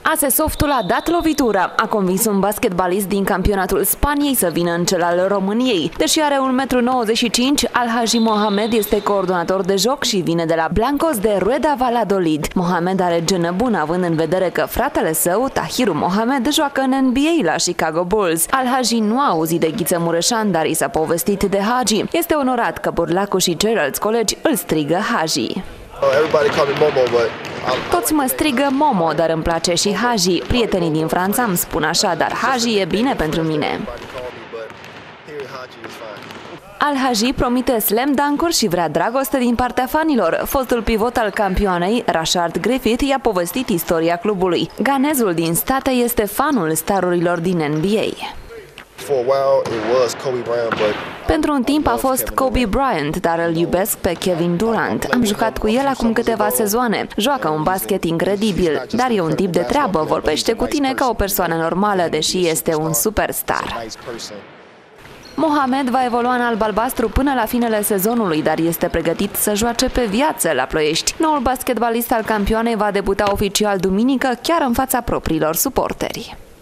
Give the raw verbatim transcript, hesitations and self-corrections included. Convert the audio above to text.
Asesoftul a dat lovitura, a convins un basketbalist din campionatul Spaniei să vină în cel al României. Deși are un metru nouăzeci și cinci, Al-Haji Mohamed este coordonator de joc și vine de la Blancos de Rueda Valladolid. Mohamed are genă bună, având în vedere că fratele său, Tahiru Mohamed, joacă în N B A la Chicago Bulls. Al-Haji nu a auzit de Ghiță Mureșan, dar i s-a povestit de Haji. Este onorat că burlacul și ceilalți colegi îl strigă Haji. Toți mă strigă Momo, dar îmi place și Haji. Prietenii din Franța îmi spun așa, dar Haji e bine pentru mine. Al-Haji promite slam dunk-uri și vrea dragoste din partea fanilor. Fostul pivot al campioanei, Rashard Griffith, i-a povestit istoria clubului. Ganezul din state este fanul starurilor din N B A. Pentru un timp a fost Kobe Bryant, dar îl iubesc pe Kevin Durant. Am jucat cu el acum câteva sezoane. Joacă un basket incredibil, dar e un tip de treabă, vorbește cu tine ca o persoană normală, deși este un superstar. Mohamed va evolua în alb-albastru până la finele sezonului, dar este pregătit să joace pe viață la Ploiești. Noul basketbalist al campioanei va debuta oficial duminică, chiar în fața propriilor suporteri.